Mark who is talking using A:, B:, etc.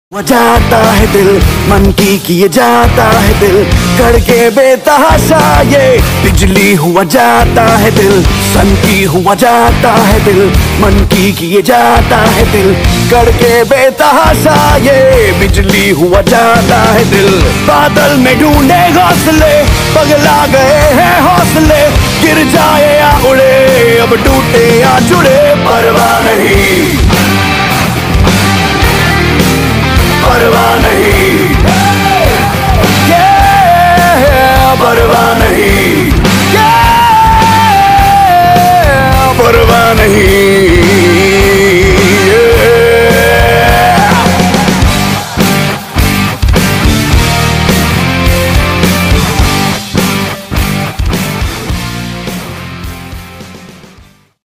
A: वो जाता है दिल मन की किए जाता है दिल करके बेतहाशा ये बिजली हुआ जाता है दिल सन की हुआ जाता है दिल मन की किए जाता है दिल करके बेतहाशा ये बिजली हुआ जाता है दिल बादल में ढूंढे घोंसले पगला गए हैं हौसले गिर जाए या उड़े अब टूटे या जुड़े परवाह नहीं।